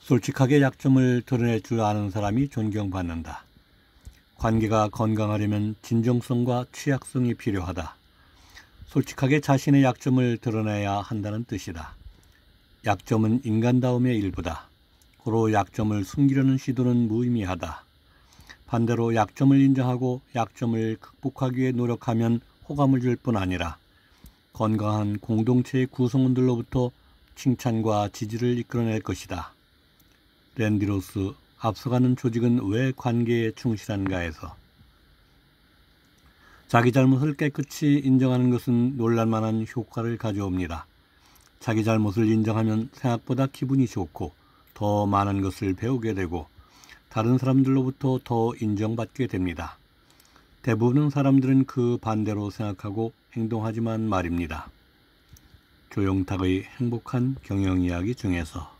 솔직하게 약점을 드러낼 줄 아는 사람이 존경받는다. 관계가 건강하려면 진정성과 취약성이 필요하다. 솔직하게 자신의 약점을 드러내야 한다는 뜻이다. 약점은 인간다움의 일부다. 고로 약점을 숨기려는 시도는 무의미하다. 반대로 약점을 인정하고 약점을 극복하기 위해 노력하면 호감을 줄 뿐 아니라 건강한 공동체의 구성원들로부터 칭찬과 지지를 이끌어낼 것이다. 랜디 로스, 앞서가는 조직은 왜 관계에 충실한가에서 자기 잘못을 깨끗이 인정하는 것은 놀랄만한 효과를 가져옵니다. 자기 잘못을 인정하면 생각보다 기분이 좋고 더 많은 것을 배우게 되고 다른 사람들로부터 더 인정받게 됩니다. 대부분의 사람들은 그 반대로 생각하고 행동하지만 말입니다. 조용탁의 행복한 경영 이야기 중에서